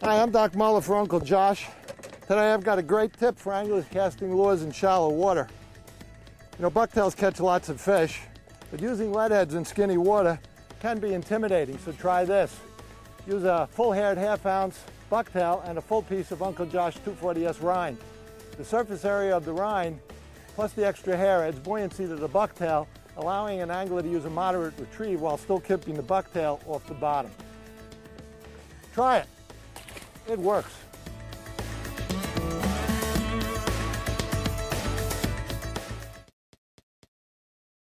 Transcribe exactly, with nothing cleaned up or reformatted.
Hi, I'm Doc Muller for Uncle Josh. Today I've got a great tip for anglers casting lures in shallow water. You know, bucktails catch lots of fish, but using leadheads in skinny water can be intimidating, so try this. Use a full-haired half-ounce bucktail and a full piece of Uncle Josh two forty S Rind. The surface area of the rind, plus the extra hair, adds buoyancy to the bucktail, allowing an angler to use a moderate retrieve while still keeping the bucktail off the bottom. Try it. It works.